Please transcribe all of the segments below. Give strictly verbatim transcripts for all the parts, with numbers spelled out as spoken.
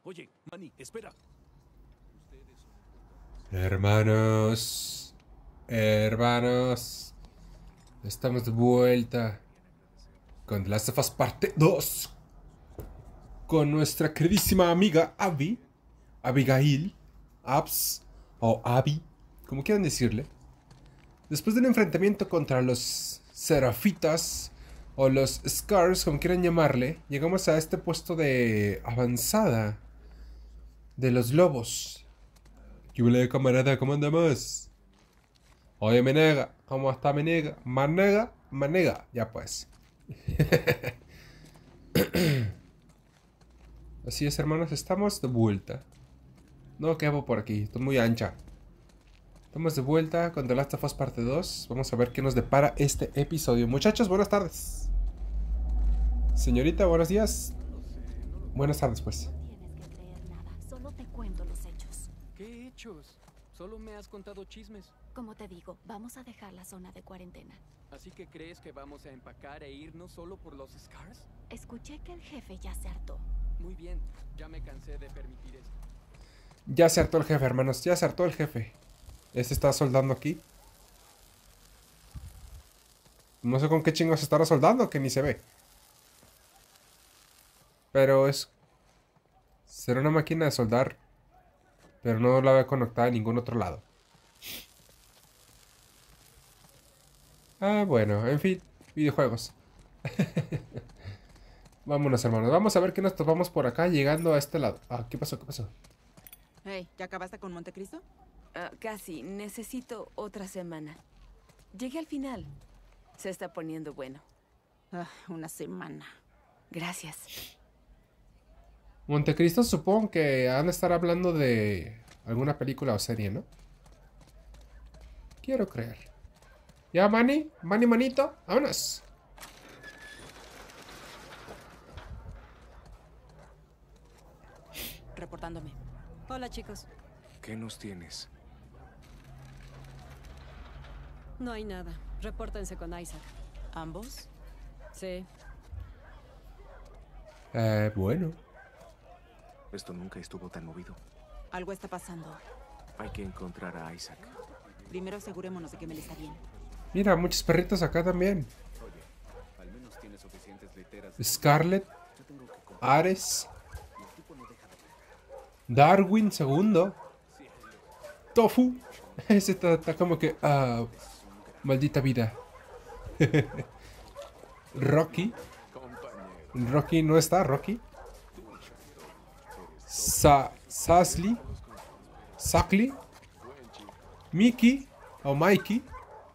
Oye, Manny, espera. Hermanos, hermanos, estamos de vuelta con The Last of Us parte dos con nuestra queridísima amiga Abby, Abigail, Abs o Abby, como quieran decirle. Después de un enfrentamiento contra los Serafitas o los Scars, como quieran llamarle, llegamos a este puesto de avanzada de los lobos. ¿Qué huele, camarada? ¿Cómo andamos? Oye, Menega, ¿cómo está Menega? Manega, Manega. Ya pues. Así es, hermanos, estamos de vuelta. No quepo por aquí, estoy muy ancha. Estamos de vuelta con The Last of Us parte dos. Vamos a ver qué nos depara este episodio. Muchachos, buenas tardes. Señorita, buenos días. Buenas tardes, pues. No tienes que creer nada, solo te cuento los hechos. ¿Qué hechos? Solo me has contado chismes. Como te digo, vamos a dejar la zona de cuarentena. ¿Así que crees que vamos a empacar e irnos solo por los Scars? Escuché que el jefe ya se hartó. Muy bien, ya me cansé de permitir esto. Ya se hartó el jefe, hermanos. Ya se hartó el jefe. Este está soldando aquí. No sé con qué chingos estará soldando, que ni se ve. Pero es... será una máquina de soldar. Pero no la veo conectada a ningún otro lado. Ah, bueno, en fin. Videojuegos. Vámonos, hermanos. Vamos a ver qué nos topamos por acá llegando a este lado. Ah, ¿qué pasó? ¿Qué pasó? Hey, ¿ya acabaste con Montecristo? Ah, casi. Necesito otra semana. Llegué al final. Se está poniendo bueno. Ah, una semana. Gracias. Montecristo supongo que han de estar hablando de alguna película o serie, ¿no? Quiero creer. Ya, Manny. Manny, manito. Vámonos. Reportándome. Hola, chicos. ¿Qué nos tienes? No hay nada. Repórtense con Isaac. ¿Ambos? Sí. Eh, bueno. Esto nunca estuvo tan movido. Algo está pasando. Hay que encontrar a Isaac. Primero asegurémonos de que Mel está bien. Mira, muchos perritos acá también. Al menos tiene suficientes literas. Scarlett. Ares. Darwin segundo. Tofu. Ese está, está como que... ah, maldita vida. Rocky. Rocky no está, Rocky. Sa Sasli. Sakli. Mickey. O Mikey.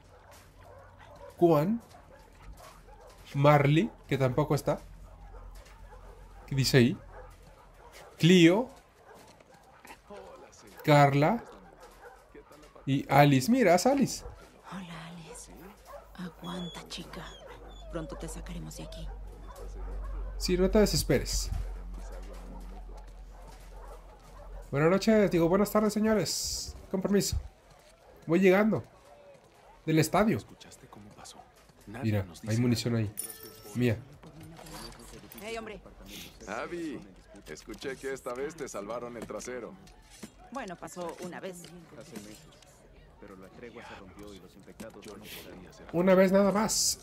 Juan. Marley, que tampoco está. ¿Qué dice ahí? Clio. Carla. Y Alice. Mira, es Alice. Hola, Alice. Aguanta, chica. Pronto te sacaremos de aquí. Sí, no te desesperes. Buenas noches, digo buenas tardes, señores. Con permiso. Voy llegando. Del estadio. ¿Escuchaste cómo pasó? Nadie Mira, nos dice hay munición ahí. Mía. Hey, hombre. Abby, escuché que esta vez te salvaron el trasero. Bueno, pasó una vez. hace meses. Pero la tregua se rompió y los infectados yo no podría hacer. Una vez nada más.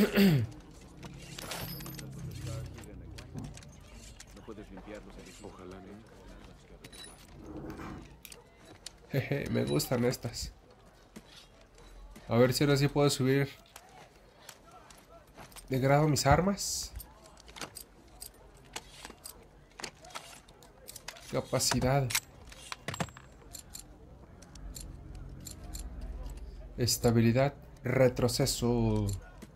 No puedes limpiarlos. Ojalá no. Jeje, me gustan estas. A ver si ahora sí puedo subir de grado mis armas. Capacidad. Estabilidad. Retroceso.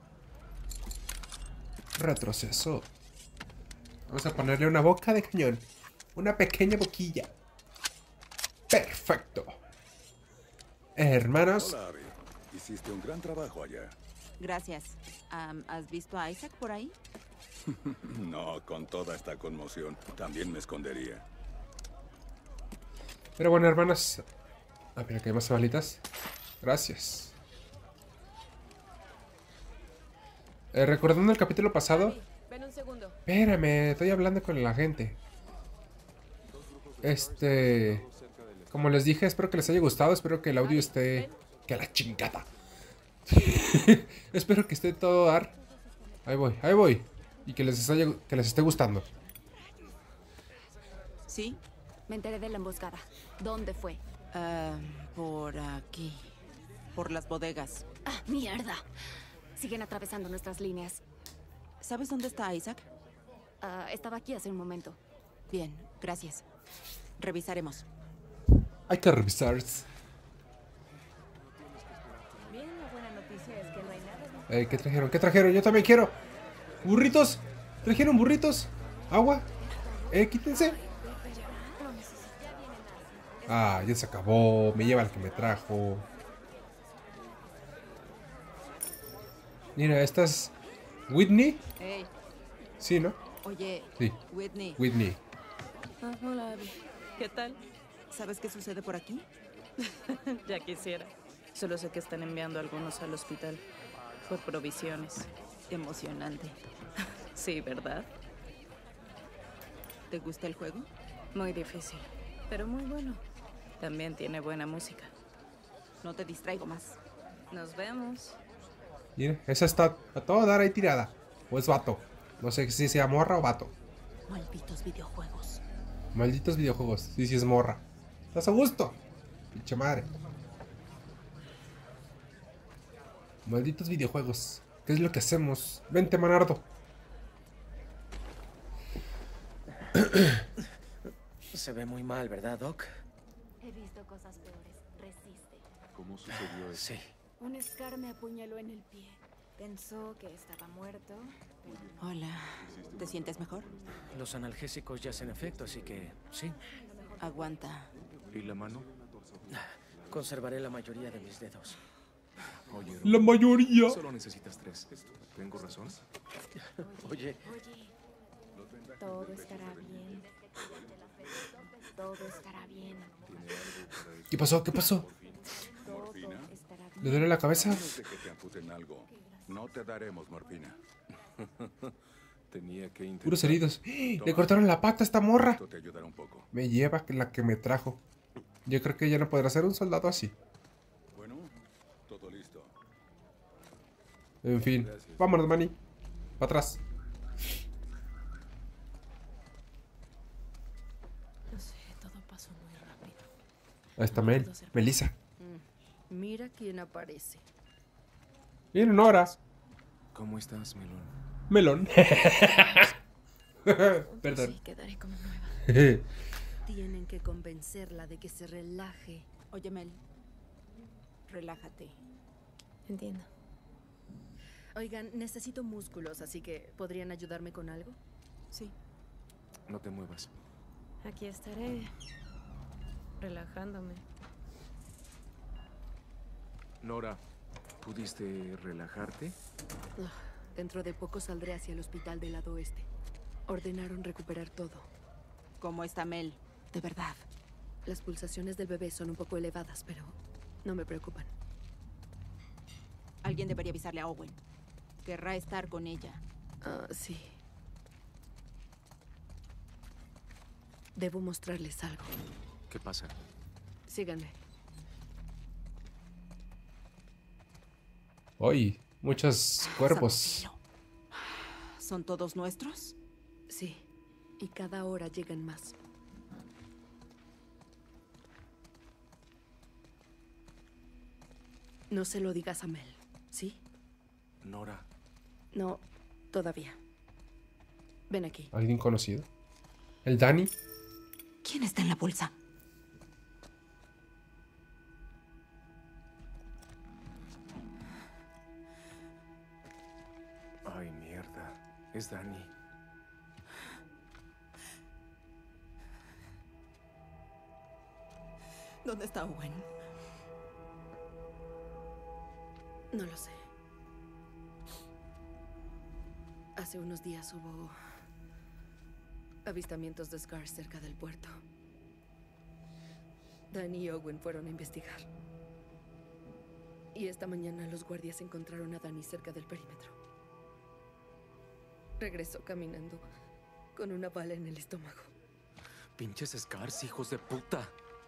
Retroceso. Vamos a ponerle una boca de cañón. Una pequeña boquilla. Perfecto. Hermanos. Hola, Abby. Hiciste un gran trabajo allá. Gracias. Am, ¿Has visto a Isaac por ahí? No, con toda esta conmoción, también me escondería. Pero bueno, hermanos. Ah, mira que hay más balitas. Gracias. Eh, recordando el capítulo pasado. Ven un segundo. Espérame, estoy hablando con la gente. Este... Como les dije, espero que les haya gustado. Espero que el audio esté... Que la chingada. Espero que esté todo dar. Ahí voy, ahí voy. Y que les, haya, que les esté gustando. ¿Sí? Me enteré de la emboscada. ¿Dónde fue? Ah, por aquí. Por las bodegas. ¡Ah, mierda! Siguen atravesando nuestras líneas. ¿Sabes dónde está Isaac? Ah, estaba aquí hace un momento. Bien, gracias. Revisaremos. Hay que revisar. Bien, la buena noticia es que no hay nada de... Eh, ¿Qué trajeron? ¿Qué trajeron? Yo también quiero. ¿Burritos? ¿Trajeron burritos? ¿Agua? Eh, quítense. Ah, ya se acabó. Me lleva el que me trajo. Mira, esta es... ¿Whitney? Hey, Sí, ¿no? oye, Sí, Whitney, Whitney. Ah, hola, Abby. ¿Qué tal? ¿sabes qué sucede por aquí? Ya quisiera. Solo sé que están enviando a algunos al hospital por provisiones. Emocionante. Sí, ¿verdad? ¿Te gusta el juego? Muy difícil, pero muy bueno. También tiene buena música. No te distraigo más. Nos vemos. Mira, esa está a todo dar ahí tirada. O es vato. No sé si sea morra o vato. Malditos videojuegos. Malditos videojuegos. Sí, sí es morra. ¿Estás a gusto? Pinche madre. Malditos videojuegos. ¿Qué es lo que hacemos? Vente, Manardo. Se ve muy mal, ¿verdad, Doc? He visto cosas peores. Resiste. ¿Cómo sucedió eso? Sí. Un Scar me apuñaló en el pie. Pensó que estaba muerto, pero... Hola. ¿Te sientes mejor? Los analgésicos ya hacen efecto, así que sí. Aguanta. ¿Y la mano? Conservaré la mayoría de mis dedos. Oye, La mayoría. solo necesitas tres. ¿Tengo razón? Oye, Oye, todo estará bien. Todo estará bien. ¿Qué pasó? ¿Qué pasó? Todo estará bien. ¿Le duele la cabeza? Antes de que te amputen algo, no te daremos morfina. tenía que intentar. Puros heridos. Le cortaron la pata a esta morra. Esto te ayudará un poco. Me lleva la que me trajo. Yo creo que ya no podrá ser un soldado así. Bueno, todo listo. En fin. Vámonos, Manny. Para atrás. No sé, todo pasó muy rápido. Ahí está Mel. Melissa. Mira quién aparece. Miren, Nora. ¿Cómo estás, Melón? Melón. Perdón. Sí, quedaré como nueva. Tienen que convencerla de que se relaje. Oye, Mel. Relájate. Entiendo. Oigan, necesito músculos, así que ¿podrían ayudarme con algo? Sí. No te muevas. Aquí estaré, relajándome. Nora, ¿pudiste relajarte? Ah, dentro de poco saldré hacia el hospital del lado oeste. Ordenaron recuperar todo. ¿Cómo está Mel? De verdad. Las pulsaciones del bebé son un poco elevadas, pero no me preocupan. Alguien debería avisarle a Owen. Querrá estar con ella. Ah, sí. Debo mostrarles algo. ¿Qué pasa? Síganme. Hoy, muchos cuerpos. Tranquilo. ¿Son todos nuestros? Sí. Y cada hora llegan más. No se lo digas a Mel, ¿sí? Nora. No, todavía. Ven aquí. ¿Alguien conocido? ¿El Danny? ¿Quién está en la bolsa? Ay, mierda. Es Dani. ¿Dónde está Owen? No lo sé. Hace unos días hubo avistamientos de Scars cerca del puerto. Danny y Owen fueron a investigar. Y esta mañana los guardias encontraron a Danny cerca del perímetro. Regresó caminando con una bala en el estómago. Pinches Scars, hijos de puta.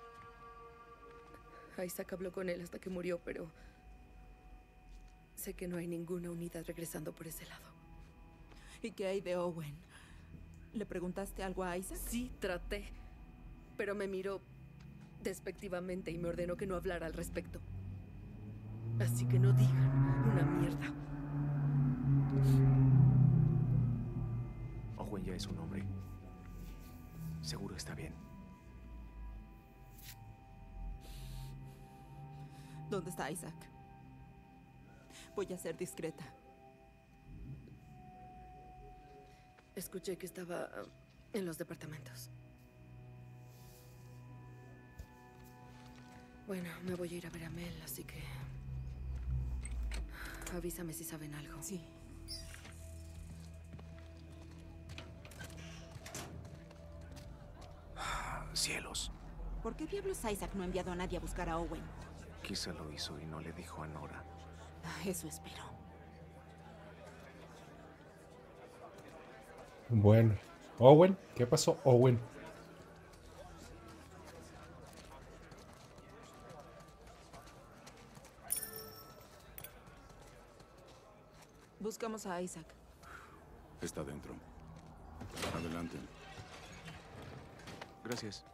Isaac habló con él hasta que murió, pero sé que no hay ninguna unidad regresando por ese lado. ¿Y qué hay de Owen? ¿Le preguntaste algo a Isaac? Sí, traté, pero me miró despectivamente y me ordenó que no hablara al respecto. Así que no digan una mierda. Owen ya es un hombre. Seguro está bien. ¿Dónde está Isaac? Voy a ser discreta. Escuché que estaba en los departamentos. Bueno, me voy a ir a ver a Mel, así que avísame si saben algo. Sí. Cielos. ¿Por qué diablos Isaac no ha enviado a nadie a buscar a Owen? Quizá lo hizo y no le dijo a Nora. Ah, eso espero. Bueno. Owen, ¿qué pasó, Owen? Buscamos a Isaac. Está dentro. Adelante. Gracias.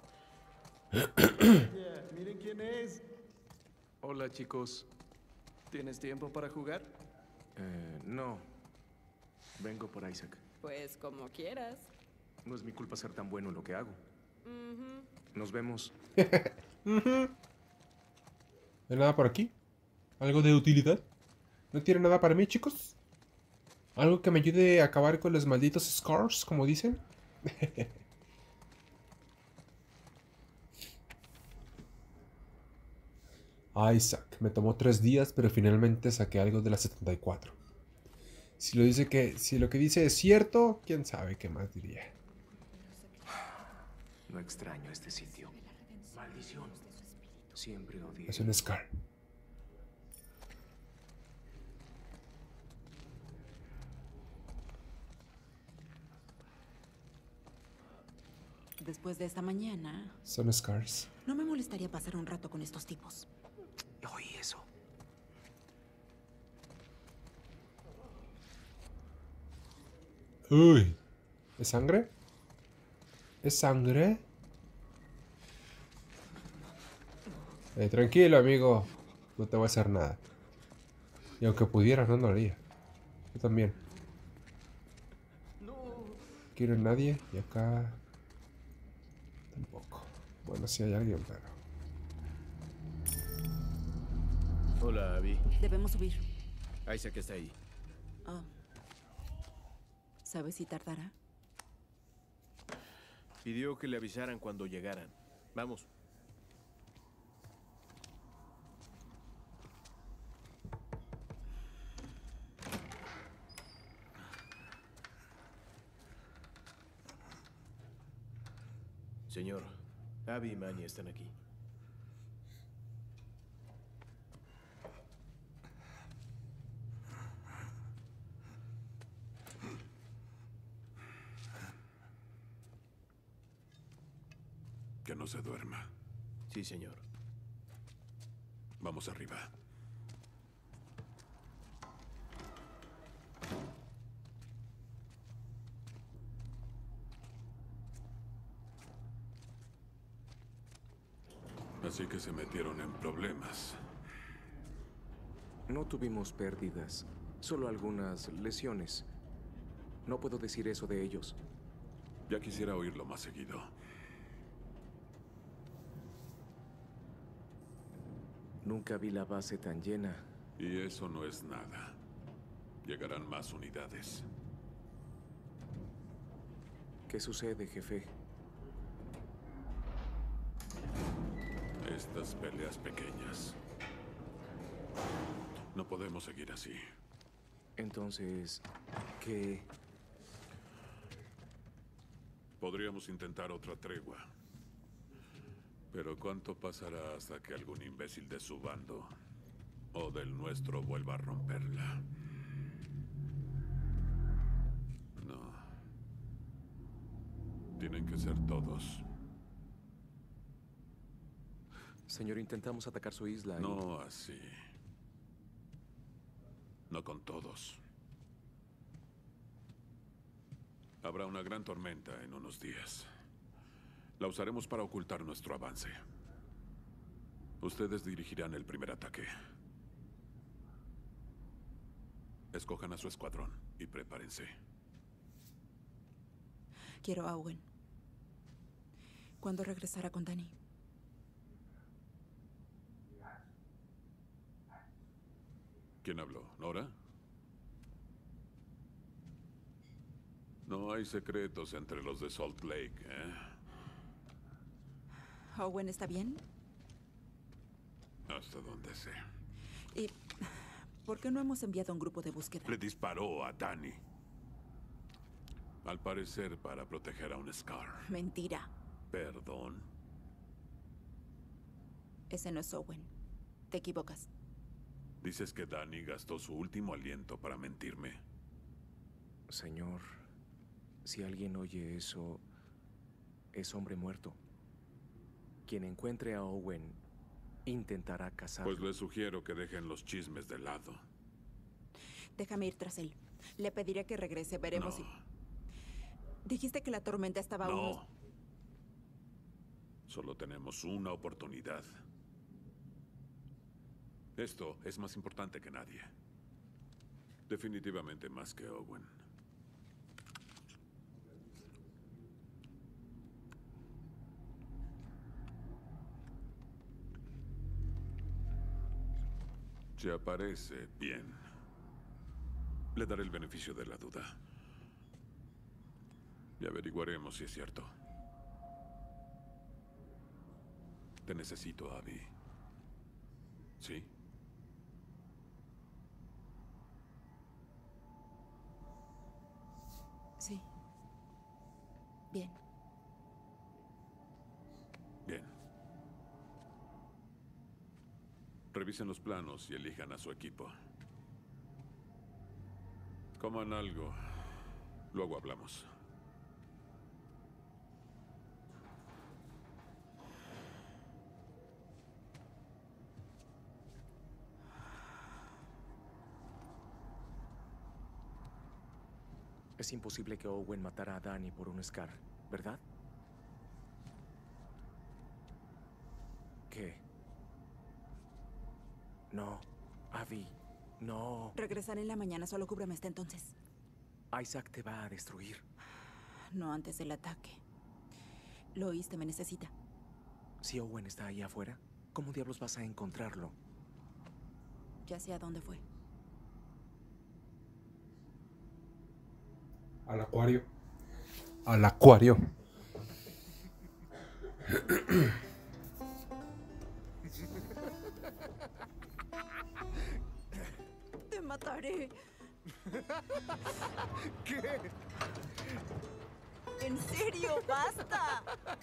Miren quién es. Hola, chicos. ¿Tienes tiempo para jugar? Eh, no. Vengo por Isaac. Pues como quieras. No es mi culpa ser tan bueno en lo que hago. Nos vemos. ¿No hay nada por aquí? ¿Algo de utilidad? ¿No tiene nada para mí, chicos? ¿Algo que me ayude a acabar con los malditos Scars, como dicen? Isaac, me tomó tres días, pero finalmente saqué algo de la setenta y cuatro. Si lo dice que, si lo que dice es cierto, quién sabe qué más diría. No extraño este sitio. Maldición. Siempre odié. Es un Scar. Después de esta mañana, Son Scars. no me molestaría pasar un rato con estos tipos. Oí eso. Uy. ¿Es sangre? ¿Es sangre? Eh, tranquilo, amigo. No te voy a hacer nada. Y aunque pudiera, no lo haría. Yo también. Aquí no hay nadie. Y acá... tampoco. Bueno, sí hay alguien, pero... Hola, Abby. Debemos subir. Isaac está ahí. Ah. ¿Sabes si tardará? Pidió que le avisaran cuando llegaran. Vamos. Señor, Abby y Manny están aquí. Que no se duerma. Sí, señor. Vamos arriba. Así que se metieron en problemas. No tuvimos pérdidas, solo algunas lesiones. No puedo decir eso de ellos. Ya quisiera oírlo más seguido. Nunca vi la base tan llena. Y eso no es nada. Llegarán más unidades. ¿Qué sucede, jefe? Estas peleas pequeñas. No podemos seguir así. Entonces, ¿qué? Podríamos intentar otra tregua. Pero ¿cuánto pasará hasta que algún imbécil de su bando o del nuestro vuelva a romperla? No. Tienen que ser todos. Señor, intentamos atacar su isla y... No así. No con todos. Habrá una gran tormenta en unos días. La usaremos para ocultar nuestro avance. Ustedes dirigirán el primer ataque. Escojan a su escuadrón y prepárense. Quiero a Owen. ¿Cuándo regresará con Danny? ¿Quién habló? ¿Nora? No hay secretos entre los de Salt Lake, ¿eh? ¿Owen está bien? Hasta donde sé. ¿Y por qué no hemos enviado un grupo de búsqueda? Le disparó a Danny. Al parecer para proteger a un Scar. Mentira. Perdón. Ese no es Owen. Te equivocas. ¿Dices que Danny gastó su último aliento para mentirme? Señor, si alguien oye eso, es hombre muerto. Quien encuentre a Owen intentará cazarlo. Pues les sugiero que dejen los chismes de lado. Déjame ir tras él. Le pediré que regrese. Veremos No. si... Dijiste que la tormenta estaba a No. unos... Solo tenemos una oportunidad. Esto es más importante que nadie. Definitivamente más que Owen. Si aparece, bien. Le daré el beneficio de la duda. Y averiguaremos si es cierto. Te necesito, Abby. ¿Sí? Sí. Bien. Bien. Revisen los planos y elijan a su equipo. Coman algo. Luego hablamos. Es imposible que Owen matara a Danny por un Scar, ¿verdad? ¿Qué? No, Abby, no. Regresaré en la mañana. Solo cúbreme hasta entonces. Isaac te va a destruir. No antes del ataque. Lo oíste, me necesita. Si Owen está ahí afuera, ¿cómo diablos vas a encontrarlo? Ya sé a dónde fue. Al acuario. Al acuario. Te mataré. ¿Qué? En serio, basta.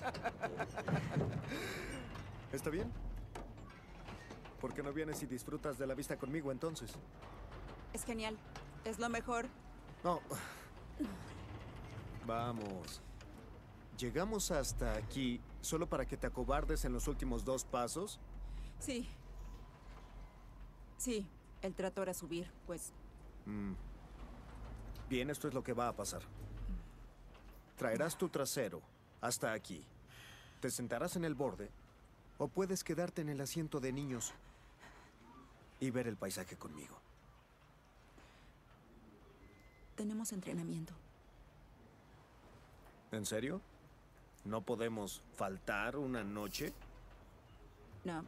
¿Está bien? ¿Por qué no vienes y disfrutas de la vista conmigo entonces? Es genial. Es lo mejor. No. Vamos. ¿Llegamos hasta aquí solo para que te acobardes en los últimos dos pasos? Sí. Sí, el trato era subir, pues... Mm. Bien, esto es lo que va a pasar. Traerás tu trasero hasta aquí. Te sentarás en el borde o puedes quedarte en el asiento de niños y ver el paisaje conmigo. Tenemos entrenamiento. ¿En serio? ¿No podemos faltar una noche? No.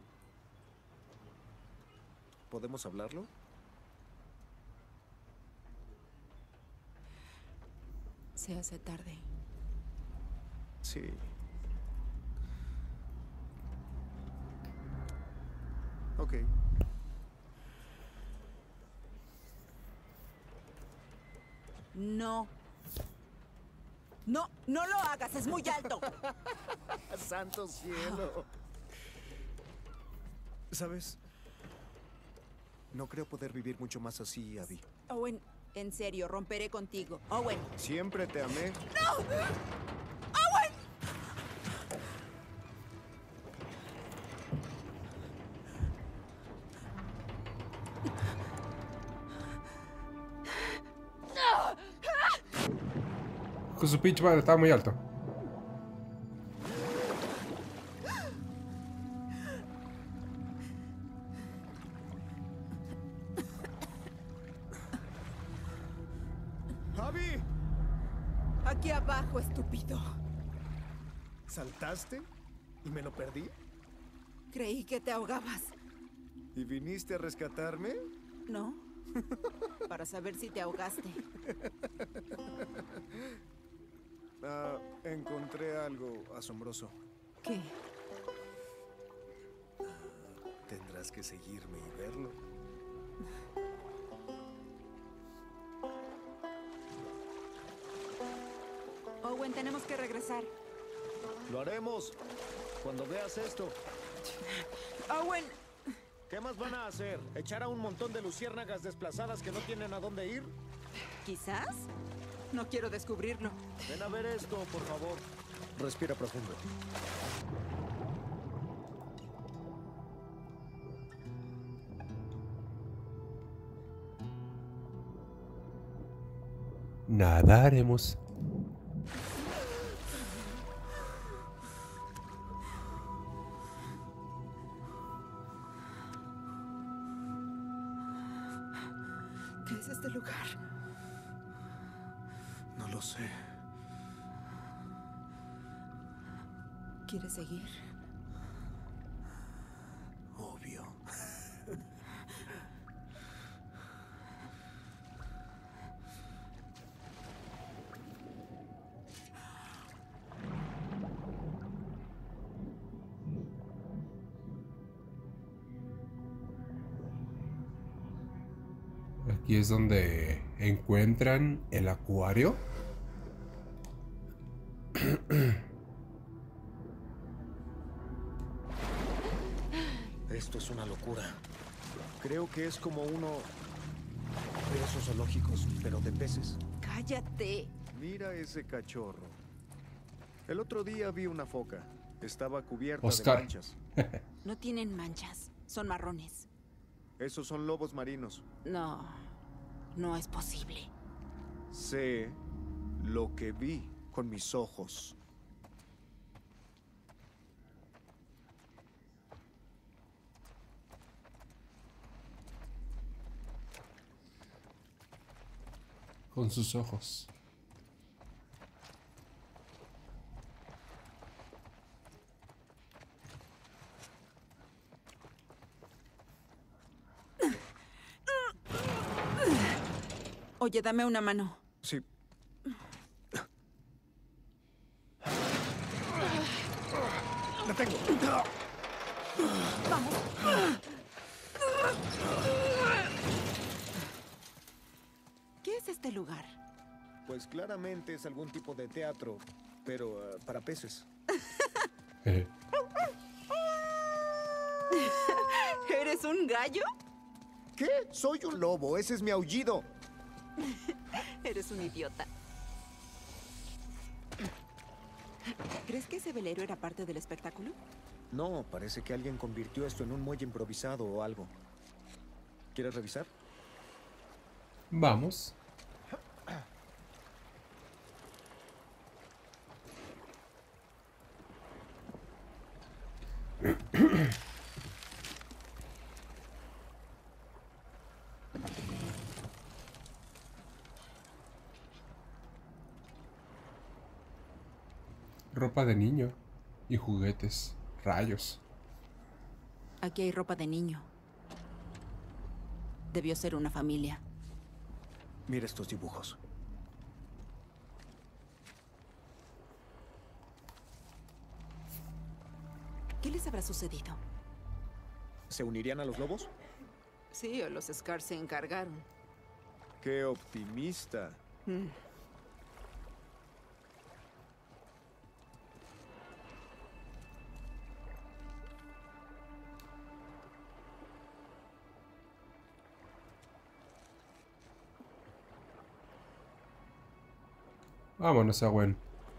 ¿Podemos hablarlo? Se hace tarde. Sí. Ok. No. No, no lo hagas, es muy alto. ¡Santo cielo! ¿Sabes? No creo poder vivir mucho más así, Abby. Owen, en serio, romperé contigo. Owen. Siempre te amé. ¡No! ¡Owen! Con su pinche madre, estaba muy alto. ¡Abby! Aquí abajo, estúpido. ¿Saltaste? ¿Y me lo perdí? Creí que te ahogabas. ¿Y viniste a rescatarme? ¿No? Para saber si te ahogaste. Ah, encontré algo asombroso. ¿Qué? Tendrás que seguirme y verlo. Owen, tenemos que regresar. Lo haremos cuando veas esto. Owen. ¿Qué más van a hacer? ¿Echar a un montón de luciérnagas desplazadas que no tienen a dónde ir? Quizás. No quiero descubrirlo. Ven a ver esto, por favor. Respira profundo. Nadaremos. ¿Qué es este lugar? No lo sé. ¿Quieres seguir? Obvio. Aquí es donde encuentran el acuario. Esto es una locura. Creo que es como uno de esos zoológicos, pero de peces. ¡Cállate! Mira ese cachorro. El otro día vi una foca. Estaba cubierta Oscar. de manchas. No tienen manchas. Son marrones. Esos son lobos marinos. No. No es posible. Sé lo que vi con mis ojos. Con sus ojos. Oye, dame una mano. Sí. La tengo. Vamos. ¿Qué es este lugar? Pues claramente es algún tipo de teatro, pero uh, para peces. ¿Eres un gallo? ¿Qué? Soy un lobo, ese es mi aullido. Eres un idiota. ¿Crees que ese velero era parte del espectáculo? No, parece que alguien convirtió esto en un muelle improvisado o algo. ¿Quieres revisar? Vamos. Ropa de niño y juguetes. Rayos. Aquí hay ropa de niño. Debió ser una familia. Mira estos dibujos. ¿Qué les habrá sucedido? ¿Se unirían a los lobos? Sí, o los Scar se encargaron. ¡Qué optimista! Mm. Vámonos, Owen.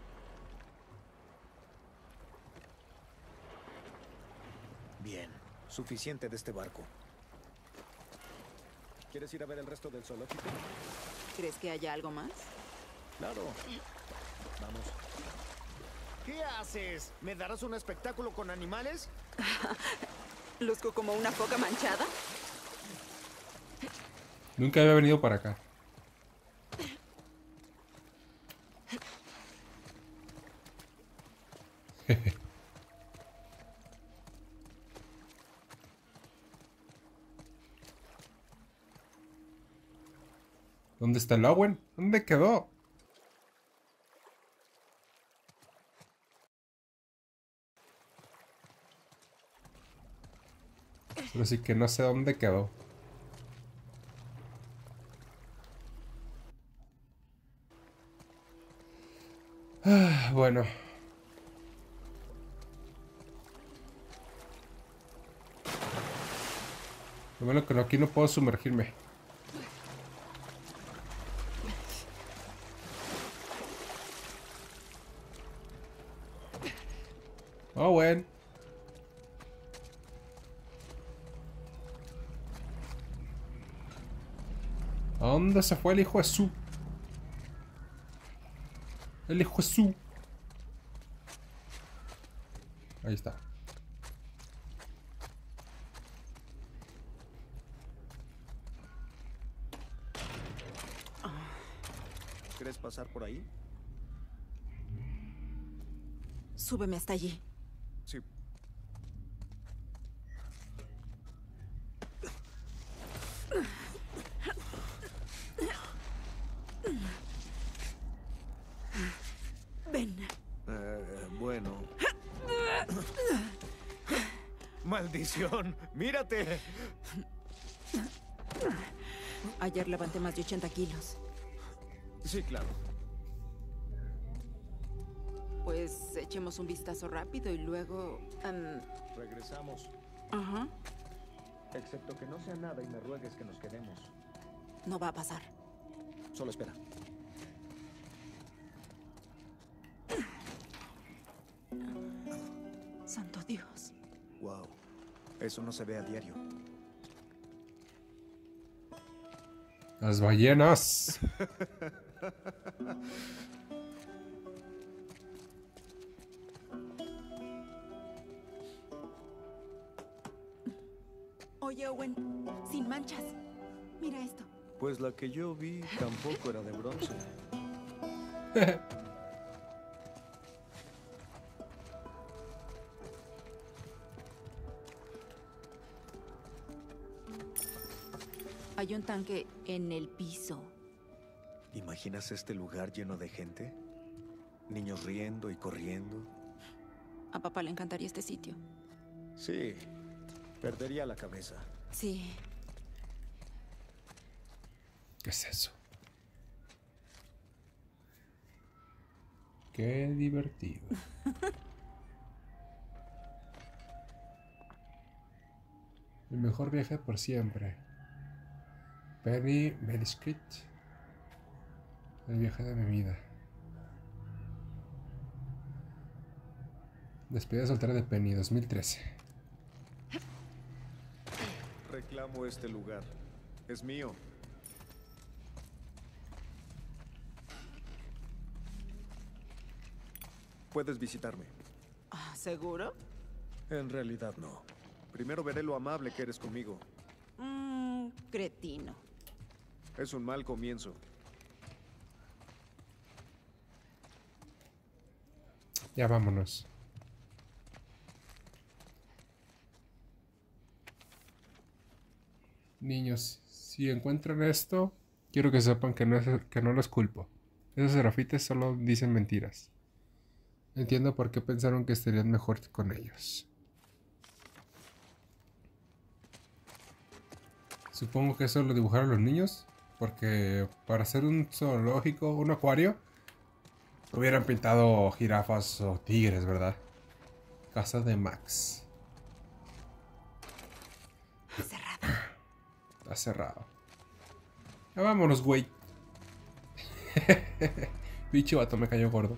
Bien, suficiente de este barco. ¿Quieres ir a ver el resto del zoológico? ¿Crees que haya algo más? Claro. Vamos. ¿Qué haces? ¿Me darás un espectáculo con animales? ¿Luzco como una foca manchada? Nunca había venido para acá. ¿Dónde está el Owen? ¿Dónde quedó? Pero sí que no sé dónde quedó. Ah, bueno. Lo bueno que no, aquí no puedo sumergirme. Oh, bueno. ¿A dónde se fue el hijo de su? El hijo de su. Ahí está. ¿Quieres pasar por ahí? Súbeme hasta allí. Sí. Ven. Eh, bueno. ¡Maldición! ¡Mírate! Ayer levanté más de ochenta kilos. Sí, claro. Pues echemos un vistazo rápido y luego... Um... Regresamos. Ajá. Excepto que no sea nada y me ruegues que nos quedemos. No va a pasar. Solo espera. Santo Dios. Wow. Eso no se ve a diario. Las ballenas. Oye, Owen, sin manchas. Mira esto. Pues la que yo vi tampoco era de bronce. Hay un tanque en el piso. ¿Imaginas este lugar lleno de gente? Niños riendo y corriendo. A papá le encantaría este sitio. Sí, perdería la cabeza. Sí. ¿Qué es eso? Qué divertido. El mejor viaje por siempre. Penny Manuscript. El viaje de mi vida. Despedida soltera de Penny, dos mil trece. Reclamo este lugar. Es mío. Puedes visitarme. Ah, ¿seguro? En realidad no. Primero veré lo amable que eres conmigo. Mmm, cretino. Es un mal comienzo. Ya vámonos. Niños, si encuentran esto, quiero que sepan que no, es, que no los culpo. Esos serafites solo dicen mentiras. Entiendo por qué pensaron que estarían mejor con ellos. Supongo que eso lo dibujaron los niños, porque para hacer un zoológico, un acuario, hubieran pintado jirafas o tigres, ¿verdad? Casa de Max. Cerrado. Está cerrado. Ya vámonos, güey. Bicho vato, me cayó gordo.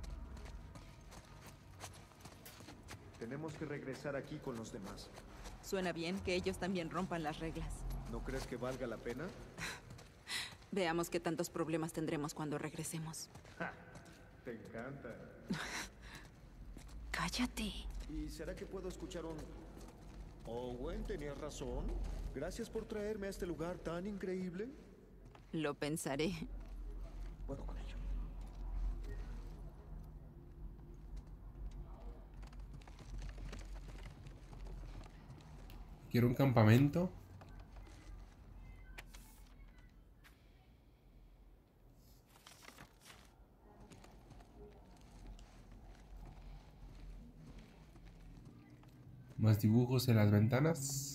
Tenemos que regresar aquí con los demás. Suena bien que ellos también rompan las reglas. ¿No crees que valga la pena? Veamos qué tantos problemas tendremos cuando regresemos. Ja. Te encanta. Cállate. ¿Y será que puedo escuchar un... Owen, tenías razón? Gracias por traerme a este lugar tan increíble. Lo pensaré. Puedo con ello. Quiero un campamento. Más dibujos en las ventanas.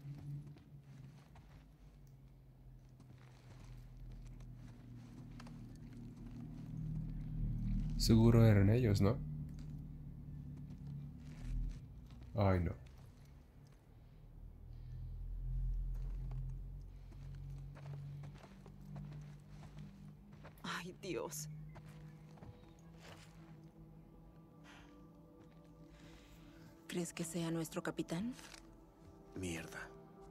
Seguro eran ellos, ¿no? Ay, no. Ay, Dios. ¿Crees que sea nuestro capitán? Mierda.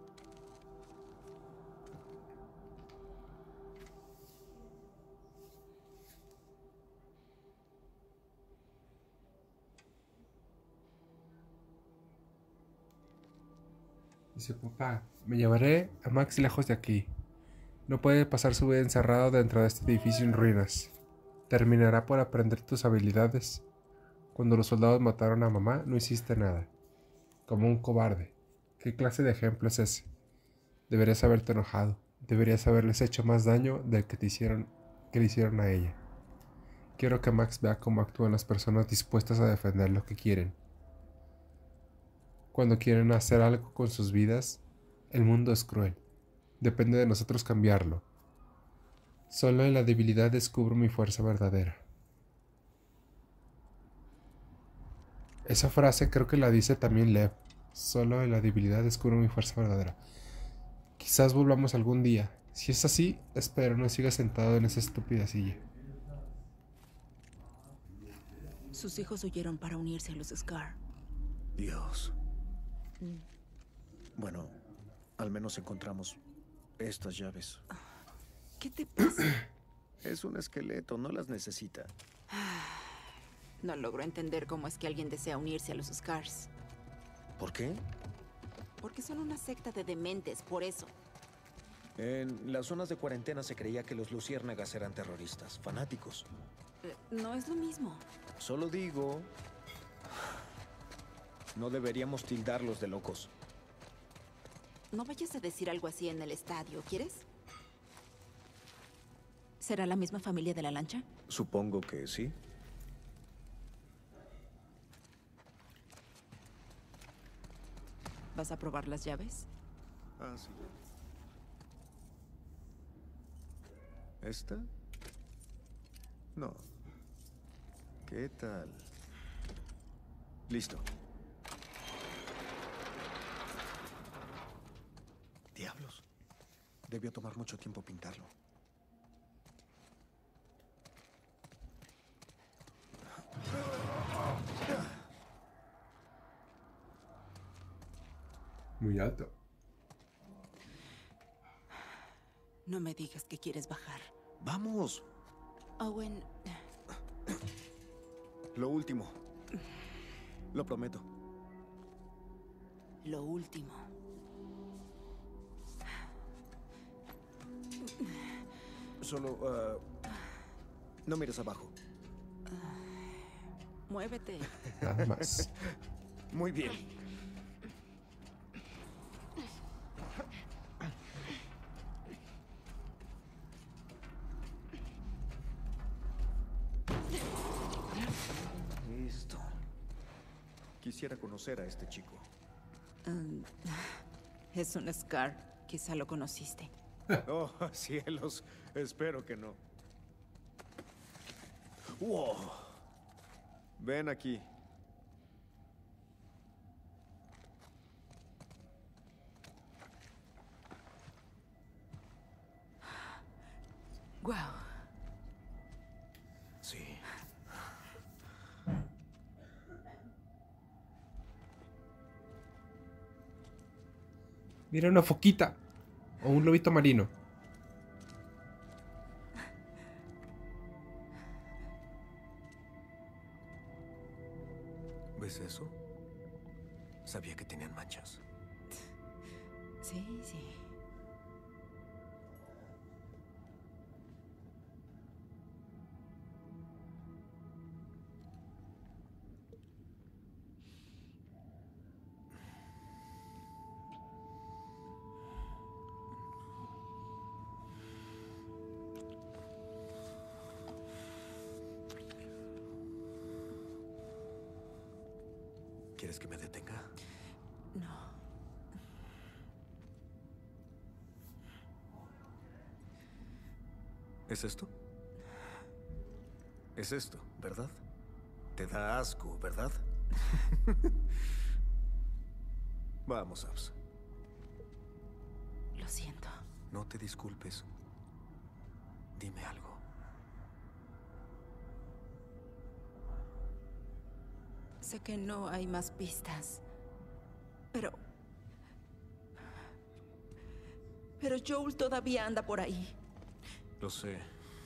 Dice, papá, me llevaré a Max lejos de aquí. No puede pasar su vida encerrado dentro de este edificio en ruinas. Terminará por aprender tus habilidades. Cuando los soldados mataron a mamá, no hiciste nada. Como un cobarde. ¿Qué clase de ejemplo es ese? Deberías haberte enojado. Deberías haberles hecho más daño del que te hicieron, que le hicieron a ella. Quiero que Max vea cómo actúan las personas dispuestas a defender lo que quieren. Cuando quieren hacer algo con sus vidas, el mundo es cruel. Depende de nosotros cambiarlo. Solo en la debilidad descubro mi fuerza verdadera. Esa frase creo que la dice también Lev. Solo en la debilidad descubro mi fuerza verdadera. Quizás volvamos algún día. Si es así, espero no siga sentado en esa estúpida silla. Sus hijos huyeron para unirse a los Scar. Dios. Mm. Bueno, al menos encontramos estas llaves. ¿Qué te pasa? Es un esqueleto, no las necesita. No logro entender cómo es que alguien desea unirse a los Scars. ¿Por qué? Porque son una secta de dementes, por eso. En las zonas de cuarentena se creía que los luciérnagas eran terroristas, fanáticos. Eh, no es lo mismo. Solo digo... No deberíamos tildarlos de locos. No vayas a decir algo así en el estadio, ¿quieres? ¿Será la misma familia de la lancha? Supongo que sí. ¿Vas a probar las llaves? Ah, sí. ¿Esta? No. ¿Qué tal? Listo. Diablos. Debió tomar mucho tiempo pintarlo. Muy alto. No me digas que quieres bajar. ¡Vamos! Owen. Lo último. Lo prometo. Lo último. Solo, uh, no mires abajo. Uh, muévete. Nada más. Muy bien. Listo. Quisiera conocer a este chico. Um, es un Scar. Quizá lo conociste. Oh, cielos. Espero que no. ¡Wow! Ven aquí. Wow. Sí. Mira una foquita. O un lobito marino. ¿Ves eso? Sabía que tenían manchas. Sí, sí. ¿Quieres que me detenga? No. ¿Es esto? Es esto, ¿verdad? Te da asco, ¿verdad? Vamos, Abs. Lo siento. No te disculpes. Dime algo. Sé que no hay más pistas, pero... Pero Joel todavía anda por ahí. Lo sé.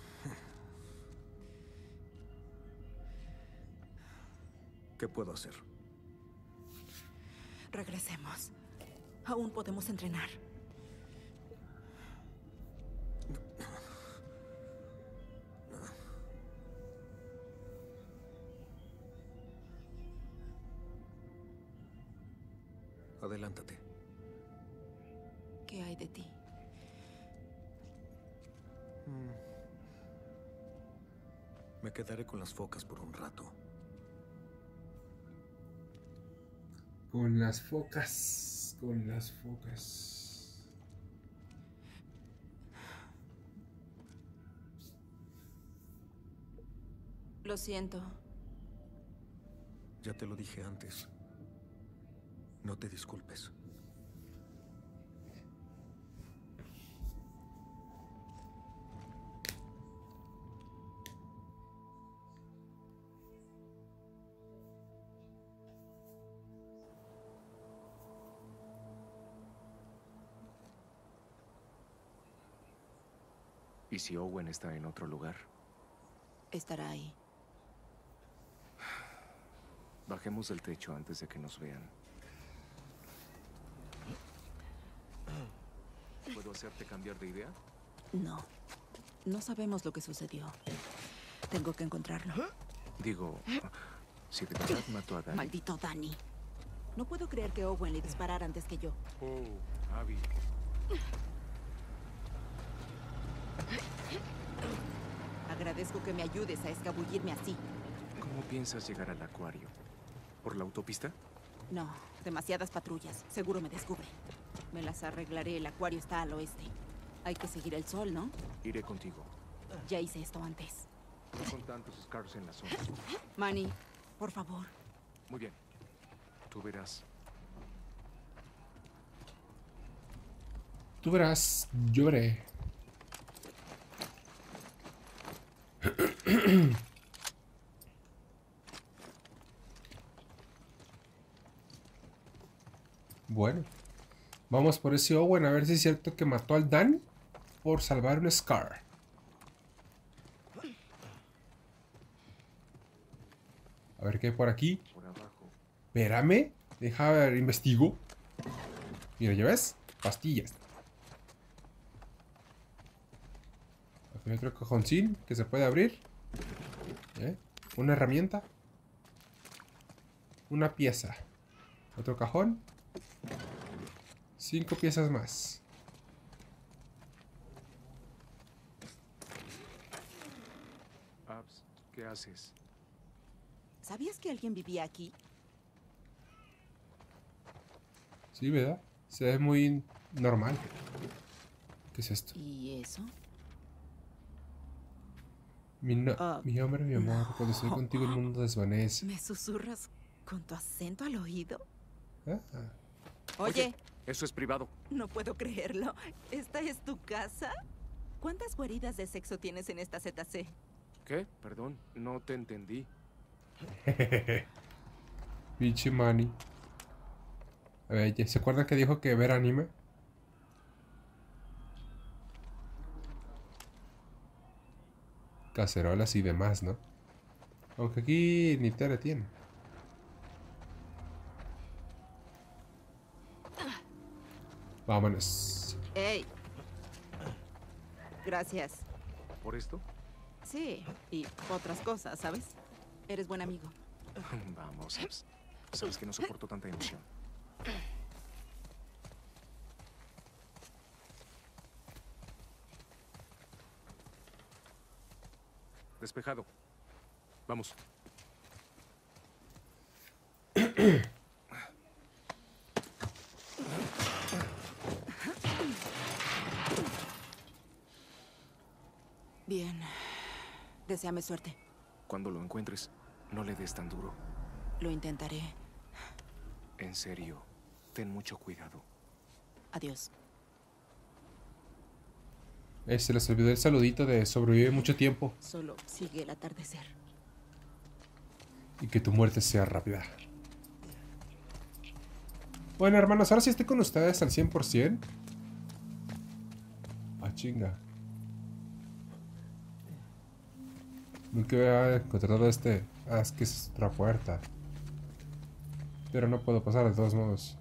¿Qué puedo hacer? Regresemos. Aún podemos entrenar. Adelántate. ¿Qué hay de ti? Me quedaré con las focas por un rato. Con las focas. Con las focas. Lo siento. Ya te lo dije antes. No te disculpes. ¿Y si Owen está en otro lugar? Estará ahí. Bajemos del techo antes de que nos vean. ¿Puedo hacerte cambiar de idea? No. No sabemos lo que sucedió. Tengo que encontrarlo. Digo, si de verdad mató a Danny... Maldito Danny. No puedo creer que Owen le disparara antes que yo. Oh, Abby. Agradezco que me ayudes a escabullirme así. ¿Cómo piensas llegar al acuario? ¿Por la autopista? No, demasiadas patrullas. Seguro me descubren. Me las arreglaré. El acuario está al oeste. Hay que seguir el sol, ¿no? Iré contigo. Ya hice esto antes. No con tantos Scars en la zona. Manny, por favor. Muy bien. Tú verás. Tú verás, yo veré. Bueno, vamos por ese Owen a ver si es cierto que mató al Dan por salvar un Scar. A ver qué hay por aquí. Por abajo. Espérame, deja ver, investigo. Mira, ¿ya ves? Pastillas. Aquí hay otro cajoncín que se puede abrir. ¿Eh? Una herramienta. Una pieza. Otro cajón. Cinco piezas más. Abs, ¿qué haces? ¿Sabías que alguien vivía aquí? Sí, ¿verdad? Se ve muy normal. ¿Qué es esto? ¿Y eso? Mi, no- Ah, mi hombre, mi amor, no. cuando estoy contigo el mundo desvanece. ¿Me susurras con tu acento al oído? Ah, Oye, Eso es privado. no puedo creerlo. ¿Esta es tu casa? ¿Cuántas guaridas de sexo tienes en esta Z C? ¿Qué? Perdón, no te entendí. pinche Manny. A ver, ¿ya ¿se acuerdan que dijo que ver anime? Cacerolas y demás, ¿no? Aunque aquí ni tele tiene. Vámonos. ¡Ey! Gracias. ¿Por esto? Sí, y otras cosas, ¿sabes? Eres buen amigo. Vamos, sabes, sabes que no soporto tanta emoción. Despejado. Vamos. Bien. Deséame suerte. Cuando lo encuentres, no le des tan duro. Lo intentaré. En serio, ten mucho cuidado. Adiós. Eh, se les olvidó el saludito de sobrevive mucho tiempo. Solo sigue el atardecer. Y que tu muerte sea rápida. Bueno, hermanos, ahora sí estoy con ustedes al cien por cien. Ah, chinga. Nunca había encontrado este... Ah, es que es otra puerta. Pero no puedo pasar de todos modos.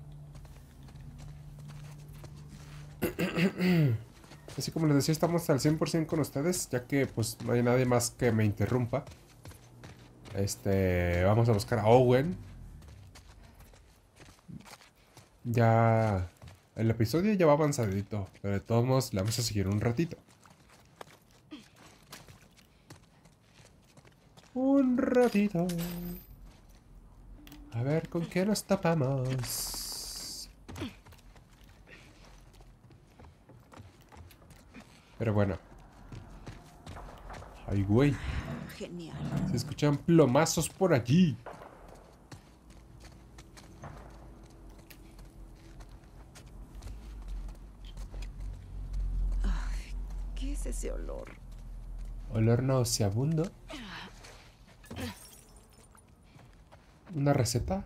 Así como les decía, estamos al cien por cien con ustedes, ya que pues no hay nadie más que me interrumpa. Este, vamos a buscar a Owen. Ya el episodio ya va avanzadito, pero de todos modos le vamos a seguir un ratito. Un ratito. A ver con qué nos tapamos. Pero bueno. Ay, güey. Genial. Se escuchan plomazos por allí. Ay, ¿qué es ese olor? Olor nauseabundo. ¿Una receta?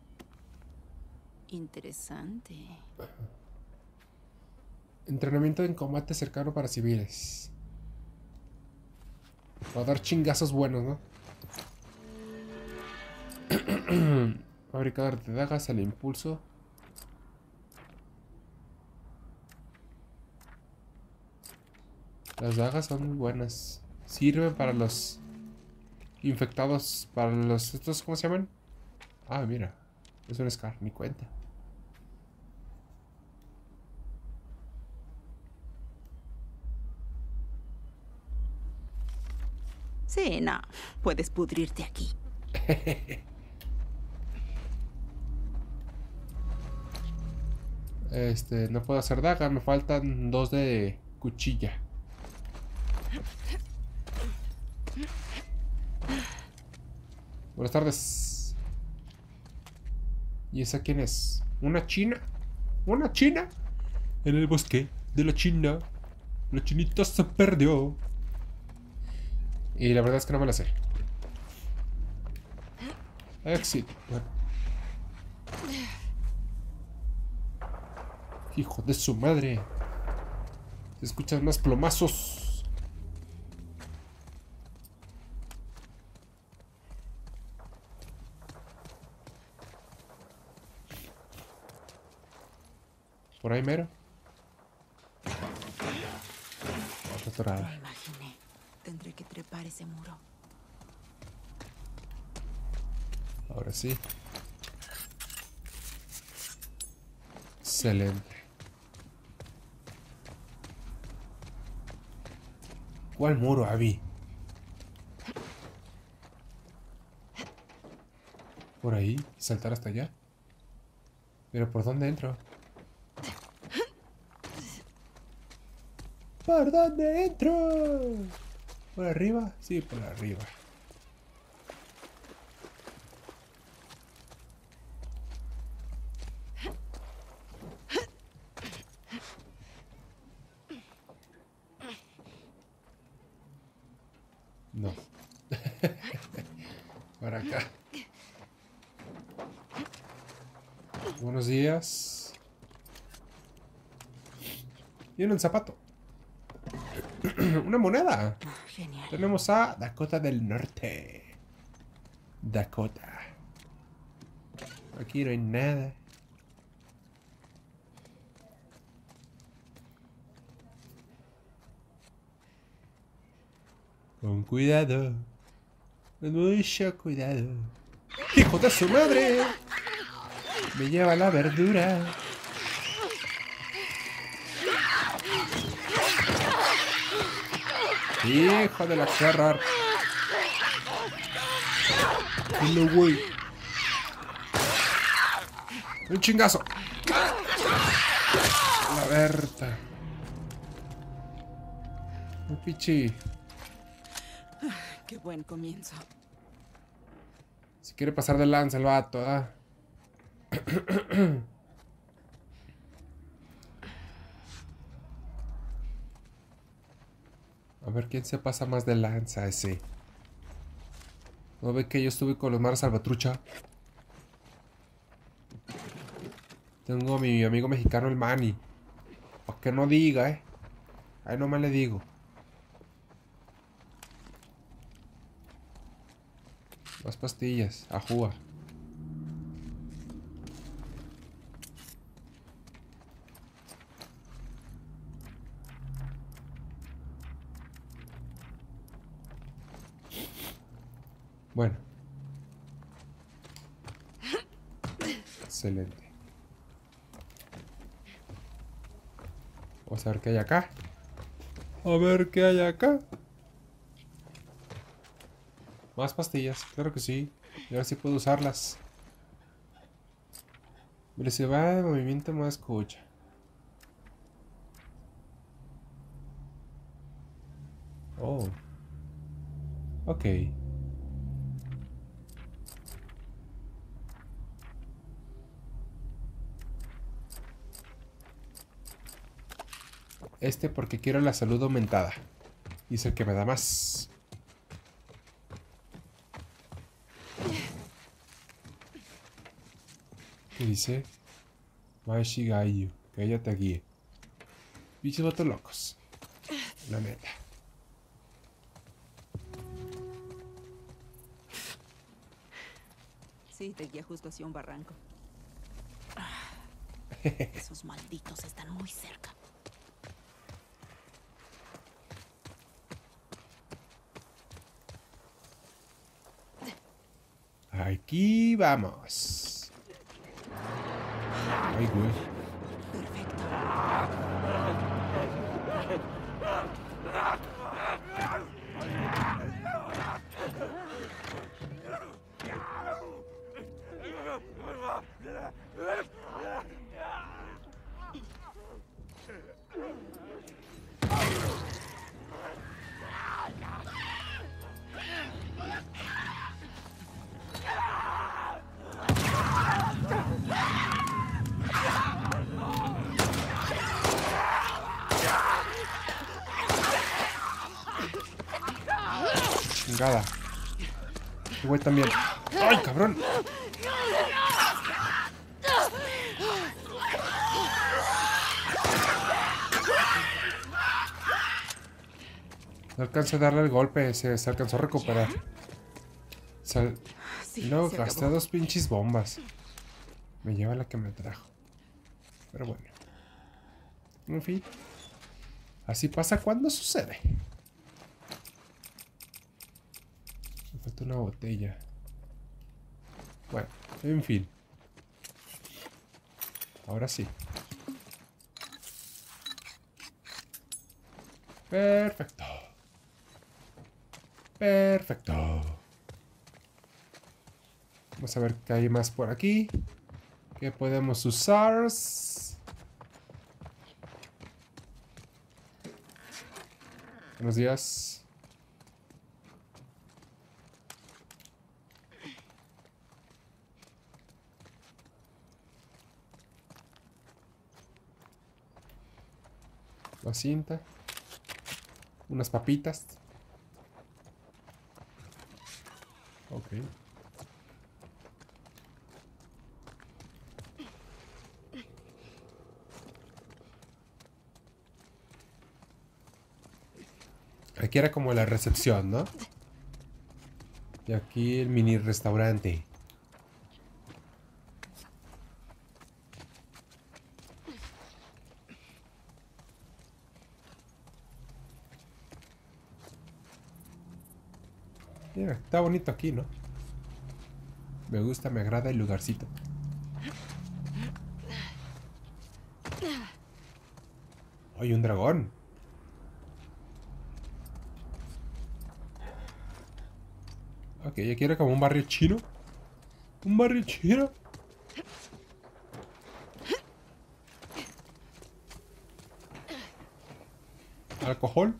Interesante. Entrenamiento en combate cercano para civiles. Va a dar chingazos buenos, ¿no? Fabricador de dagas al impulso. Las dagas son muy buenas. Sirven para los infectados. Para los... ¿Estos cómo se llaman? Ah, mira. Es un Scar, ni cuenta. Sí, no. Puedes pudrirte aquí. Este, no puedo hacer daga. Me faltan dos de cuchilla. Buenas tardes. ¿Y esa quién es? ¿Una china? ¿Una china? En el bosque de la China. La chinita se perdió. Y la verdad es que no me la sé. Exit. Bueno. Hijo de su madre. Se escuchan más plomazos. Por ahí mero. Otra torada. Me imaginé. Tendré que trepar ese muro. Ahora sí. Excelente. ¿Cuál muro, Abby? Por ahí, saltar hasta allá. ¿Pero por dónde entro? ¿Por dónde entro? ¿Por arriba? Sí, por arriba. No. Para acá. Buenos días. Viene un zapato. Una moneda. Genial. Tenemos a Dakota del Norte. Dakota. Aquí no hay nada. Con cuidado. Con mucho cuidado. ¡Hijo de su madre! Me lleva la verdura. Hijo de la que horror. No, güey. Un chingazo. La Berta. Un pichi. Qué buen comienzo. Si quiere pasar de lanza el vato, ¿ah? A ver quién se pasa más de lanza ese. ¿No ve que yo estuve con los mares salvatrucha? Tengo a mi amigo mexicano el Manny. Para que no diga, eh. Ahí nomás le digo. Más pastillas, ajúa. Bueno. Excelente. Vamos a ver qué hay acá. A ver qué hay acá. Más pastillas, claro que sí. Y ahora sí puedo usarlas. Velocidad de movimiento más escucha. Oh. Ok. Este porque quiero la salud aumentada. Y es el que me da más. ¿Qué dice? Maishigayu, que ella te guíe. Bichos vatos locos. La neta. Sí, te guía justo hacia un barranco. Esos malditos están muy cerca. Aquí vamos. Ay, güey. Chingada. Este güey también. ¡Ay, cabrón! No alcancé a darle el golpe, se, se alcanzó a recuperar. Se, Sí, y luego se gasté acabó. dos pinches bombas. Me lleva la que me trajo. Pero bueno. En fin. Así pasa cuando sucede. Me falta una botella. Bueno, en fin. Ahora sí. Perfecto. Perfecto. Vamos a ver qué hay más por aquí. ¿Qué podemos usar? Buenos días. La cinta. Unas papitas. Ok. Aquí era como la recepción, ¿no? Y aquí el mini restaurante. Mira, está bonito aquí, ¿no? Me gusta, me agrada el lugarcito. ¡Ay, un dragón! Ok, yo quiero como un barrio chino. ¿Un barrio chino? ¿Alcohol?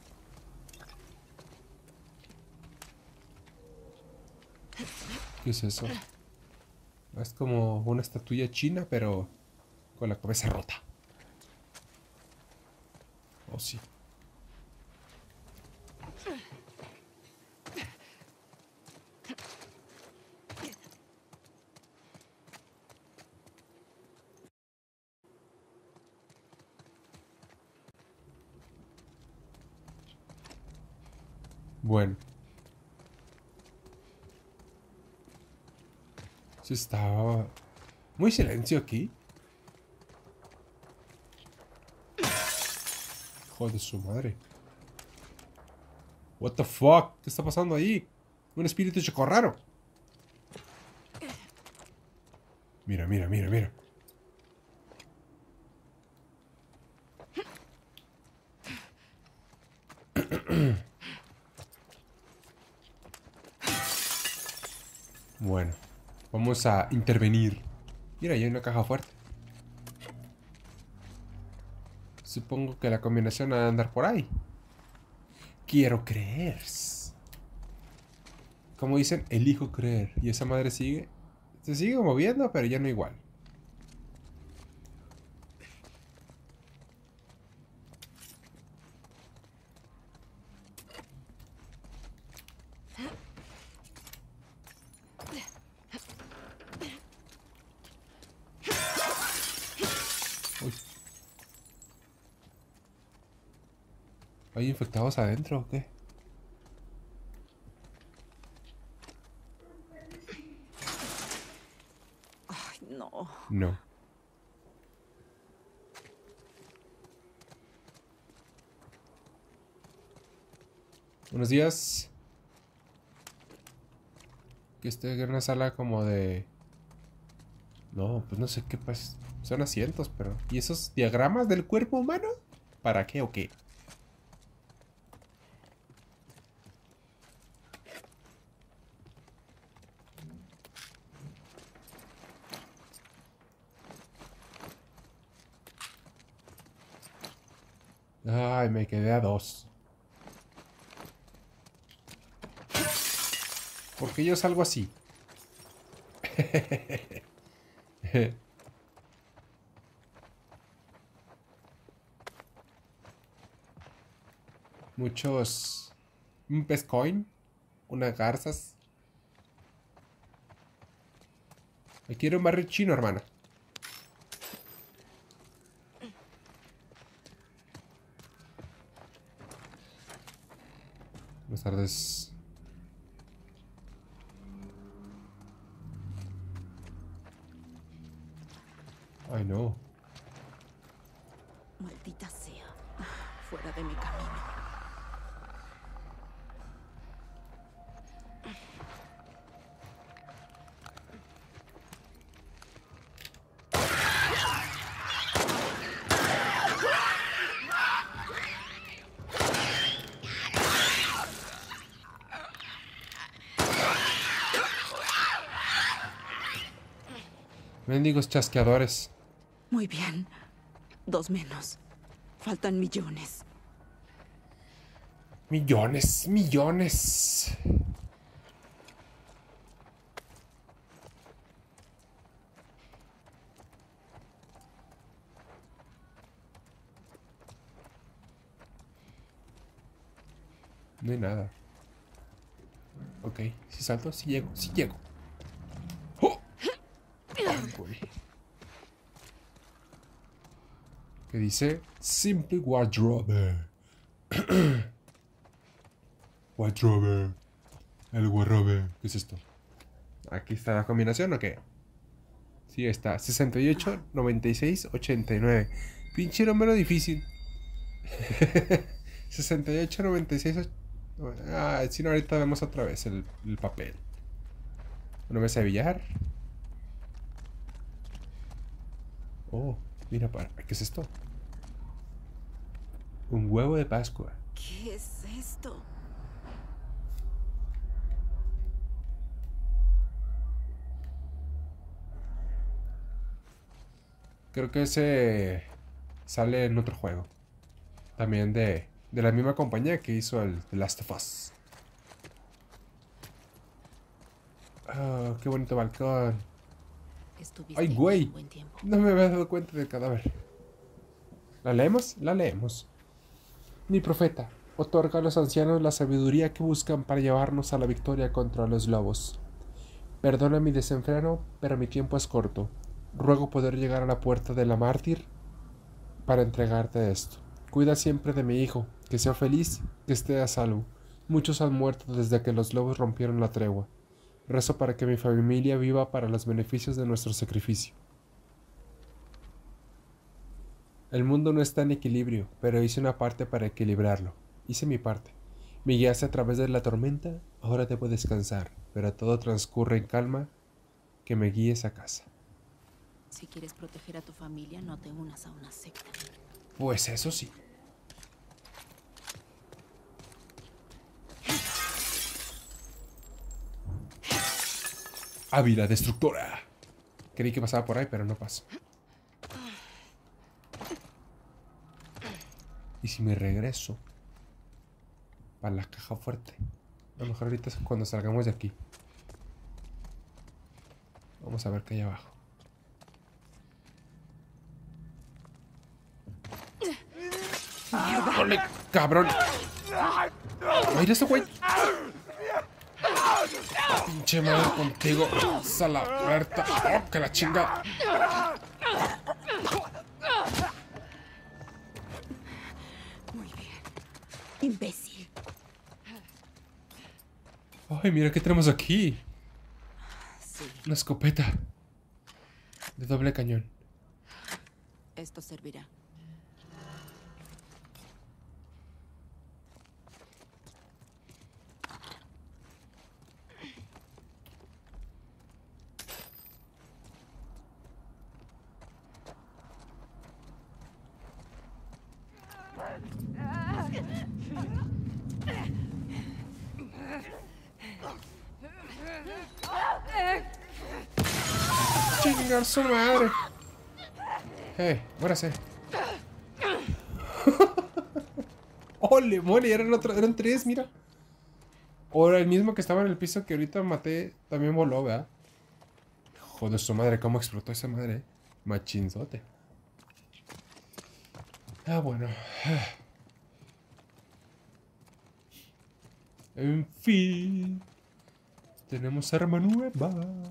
¿Qué es eso? Es como una estatuilla china, pero con la cabeza rota. Oh, sí. Bueno. Sí, estaba muy silencio aquí. Hijo de su madre. What the fuck? ¿Qué está pasando ahí? Un espíritu choco raro. Mira, mira, mira, mira. Bueno, vamos a intervenir. Mira, ya hay una caja fuerte. Supongo que la combinación ha de andar por ahí. Quiero creer. Como dicen, elijo creer. Y esa madre sigue. Se sigue moviendo, pero ya no igual. Uy. ¿Hay infectados adentro o qué? Ay, no. No. Buenos días. Que esté en una sala como de... No, pues no sé qué pues. Son asientos, pero... ¿Y esos diagramas del cuerpo humano? ¿Para qué o qué? Ay, me quedé a dos. ¿Por qué yo salgo así? Muchos... Un pescoin. Unas garzas. Me quiero un barrio chino, hermana. Buenas tardes. Ay, no. Maldita sea. Fuera de mi camino. Mendigos chasqueadores. Muy bien. Dos menos. Faltan millones. Millones, millones. No hay nada. Ok, si salto, si llego, si llego. ¡Oh! Ay, güey. ¿Qué dice? Simple Wardrobe. Wardrobe. El wardrobe. ¿Qué es esto? ¿Aquí está la combinación o qué? Sí, está. sesenta y ocho, noventa y seis, ochenta y nueve. Pinche número difícil. sesenta y ocho, noventa y seis, Ah, si no, ahorita vemos otra vez el, el papel. Una mesa de billar. Oh, mira, para, ¿qué es esto? Un huevo de Pascua. ¿Qué es esto? Creo que ese sale en otro juego. También de, de la misma compañía que hizo el The Last of Us. Oh, qué bonito balcón. Estuviste Ay, aquí güey. un buen tiempo. No me había dado cuenta del cadáver. ¿La leemos? La leemos. Mi profeta, otorga a los ancianos la sabiduría que buscan para llevarnos a la victoria contra los lobos. Perdona mi desenfreno, pero mi tiempo es corto. Ruego poder llegar a la puerta de la mártir para entregarte esto. Cuida siempre de mi hijo, que sea feliz, que esté a salvo. Muchos han muerto desde que los lobos rompieron la tregua. Rezo para que mi familia viva para los beneficios de nuestro sacrificio. El mundo no está en equilibrio, pero hice una parte para equilibrarlo. Hice mi parte. Me guiaste a través de la tormenta, ahora debo descansar, pero todo transcurre en calma, que me guíes a casa. Si quieres proteger a tu familia, no te unas a una secta. Pues eso sí. Ávila destructora. Creí que pasaba por ahí, pero no pasó. ¿Y si me regreso para la caja fuerte? A lo mejor ahorita es cuando salgamos de aquí. Vamos a ver qué hay abajo. ¡Ole, cabrón! ¡Mira ese güey! Pinche madre contigo. Sala muerta. ¡Oh, que la chinga! Muy bien. Imbécil. Ay, mira qué tenemos aquí. Sí. Una escopeta de doble cañón. Esto servirá. Chingar su madre. Eh, muérase. Ole, mole, eran, otro, eran tres, mira. Ahora el mismo que estaba en el piso que ahorita maté también voló, ¿verdad? Joder, su madre, cómo explotó esa madre. Machinzote. Ah, bueno. En fin. Tenemos arma nueva.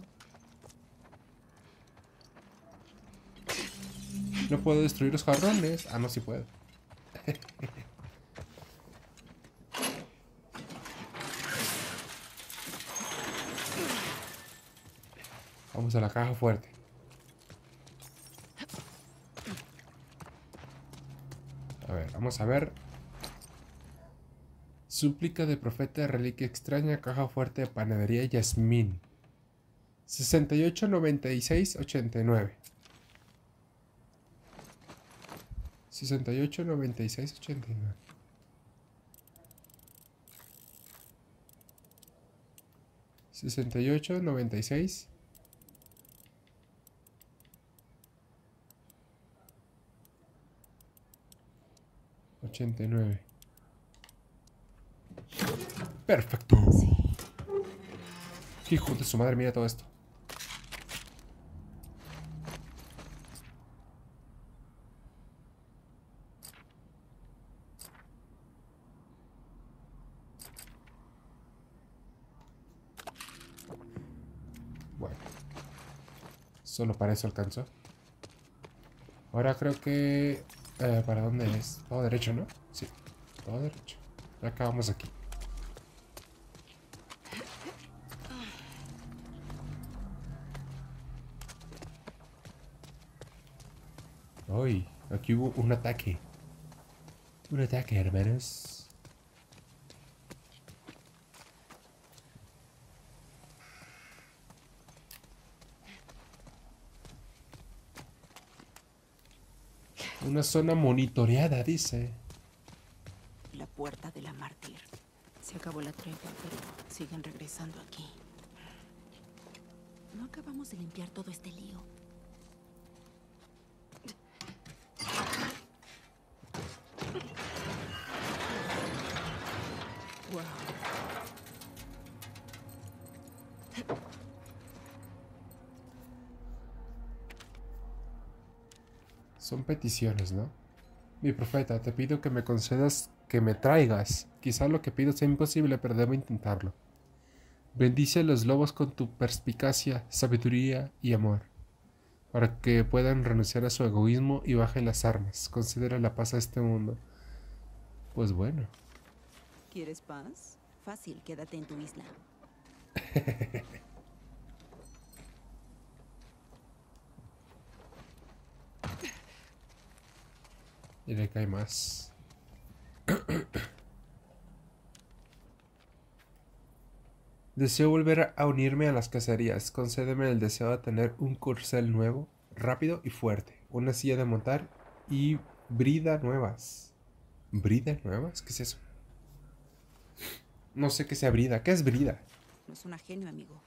No puedo destruir los jarrones. Ah, no, sí puedo. Vamos a la caja fuerte. A ver, vamos a ver. Súplica de profeta, reliquia extraña, caja fuerte de panadería Yasmín. sesenta y ocho, noventa y seis, ochenta y nueve. sesenta y ocho, noventa y seis, ochenta y nueve. sesenta y ocho, noventa y seis. ochenta y nueve. Perfecto. Hijo de su madre, mira todo esto. Bueno. Solo para eso alcanzó. Ahora creo que... Eh, ¿para dónde es? Todo derecho, ¿no? Sí, todo derecho. Ya acabamos aquí. Uy, aquí hubo un ataque. Un ataque, hermanos. Una zona monitoreada, dice. La puerta de la mártir. Se acabó la tregua, pero siguen regresando aquí. No acabamos de limpiar todo este lío. Wow. Son peticiones, ¿no? Mi profeta, te pido que me concedas que me traigas. Quizá lo que pido sea imposible, pero debo intentarlo. Bendice a los lobos con tu perspicacia, sabiduría y amor, para que puedan renunciar a su egoísmo y bajen las armas. Concédele la paz a este mundo. Pues bueno. ¿Quieres paz? Fácil, quédate en tu isla. Y le cae más. Deseo volver a unirme a las cacerías. Concédeme el deseo de tener un corcel nuevo, rápido y fuerte. Una silla de montar y brida nuevas. ¿Brida nuevas? ¿Qué es eso? No sé qué sea brida. ¿Qué es brida? No es un genio, amigo.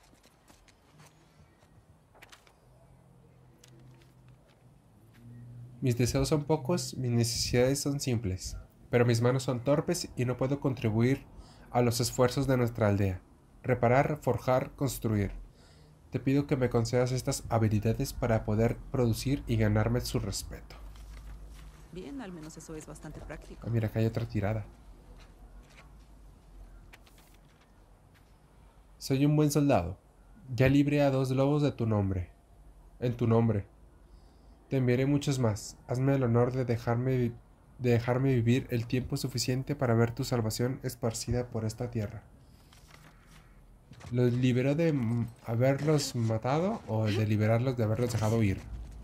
Mis deseos son pocos, mis necesidades son simples, pero mis manos son torpes y no puedo contribuir a los esfuerzos de nuestra aldea. Reparar, forjar, construir. Te pido que me concedas estas habilidades para poder producir y ganarme su respeto. Bien, al menos eso es bastante práctico. Ah, mira, acá hay otra tirada. Soy un buen soldado. Ya libré a dos lobos de tu nombre. En tu nombre. Te enviaré muchos más. Hazme el honor de dejarme, de dejarme vivir el tiempo suficiente para ver tu salvación esparcida por esta tierra. ¿Los liberó de haberlos matado o de liberarlos de haberlos dejado ir?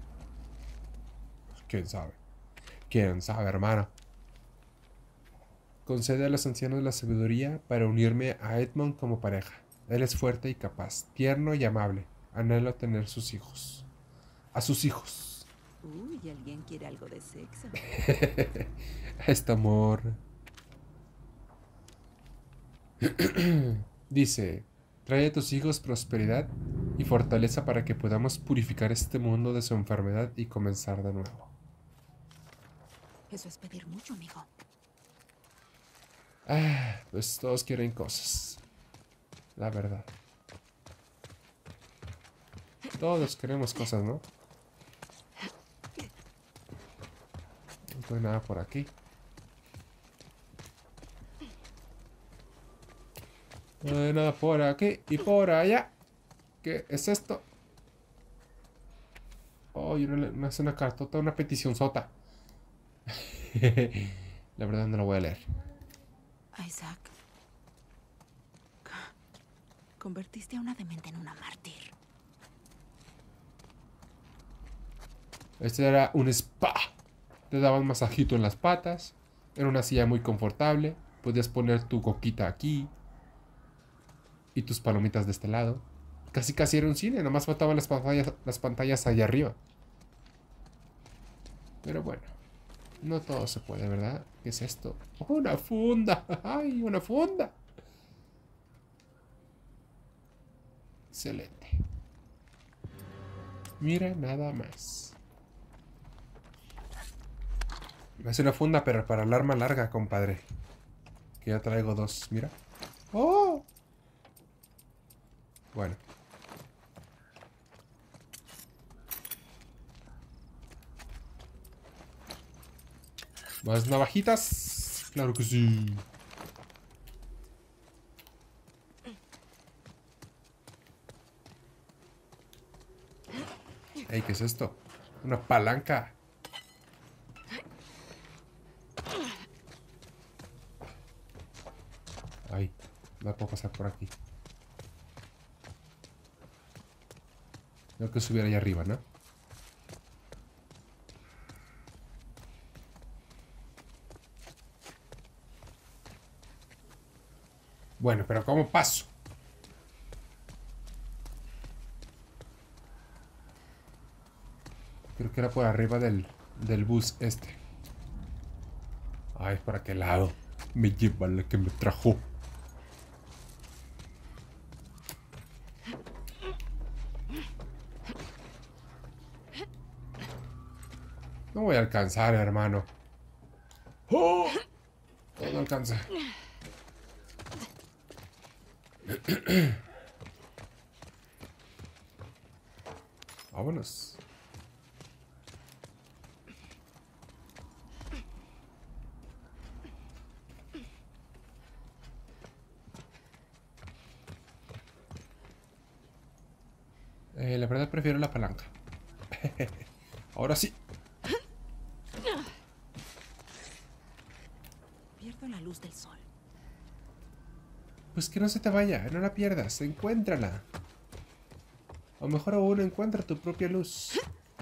¿Quién sabe? ¿Quién sabe, hermano? Concede a los ancianos la sabiduría para unirme a Edmund como pareja. Él es fuerte y capaz, tierno y amable. Anhelo tener sus hijos. A sus hijos. Uy, alguien quiere algo de sexo. Este amor. Dice, trae a tus hijos prosperidad y fortaleza para que podamos purificar este mundo de su enfermedad y comenzar de nuevo. Eso es pedir mucho, amigo. Ah, pues todos quieren cosas. La verdad. Todos queremos cosas, ¿no? No hay nada por aquí. No hay nada por aquí y por allá. ¿Qué es esto? Oh, y una, una, una cartota, una petición sota. La verdad no la voy a leer. Isaac. Convertiste a una demente en una mártir. Este era un spa. Te daban masajito en las patas. Era una silla muy confortable. Podías poner tu coquita aquí. Y tus palomitas de este lado. Casi casi era un cine. Nada más faltaban las pantallas, las pantallas allá arriba. Pero bueno. No todo se puede, ¿verdad? ¿Qué es esto? ¡Una funda! ¡Ay, una funda! Excelente. Mira nada más. Es una funda, pero para el arma larga, compadre. Que ya traigo dos, mira. ¡Oh! Bueno. ¿Más navajitas? Claro que sí. Ey, ¿qué es esto? Una palanca. Ay, no puedo pasar por aquí. Tengo que subir allá arriba, ¿no? Bueno, pero ¿cómo paso? Creo que era por arriba del, del bus este. Ay, ¿para qué lado me lleva la que me trajo? No voy a alcanzar, hermano. ¡Oh! No, no alcanza. Vámonos. Eh, la verdad prefiero la palanca. Ahora sí. Pierdo la luz del sol. Pues que no se te vaya, no la pierdas, encuéntrala. O mejor aún, encuentra tu propia luz.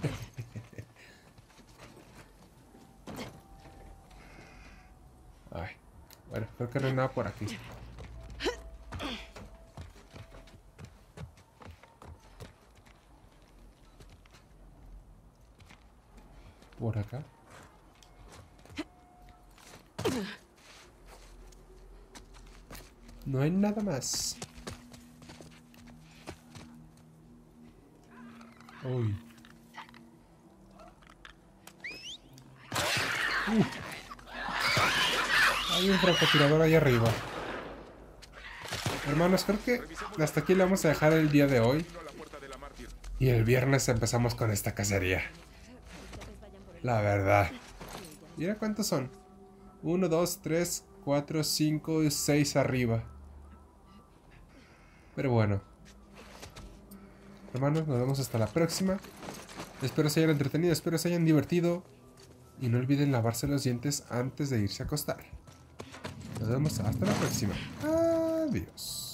Ay, bueno, creo que no hay nada por aquí. Por acá. No hay nada más. Uy. Uh. Hay un francotirador ahí arriba. Hermanos, creo que hasta aquí le vamos a dejar el día de hoy. Y el viernes empezamos con esta cacería. La verdad. Mira cuántos son. Uno, dos, tres, cuatro, cinco y seis arriba. Pero bueno. Hermanos, nos vemos hasta la próxima. Espero se hayan entretenido, espero se hayan divertido. Y no olviden lavarse los dientes antes de irse a acostar. Nos vemos hasta la próxima. Adiós.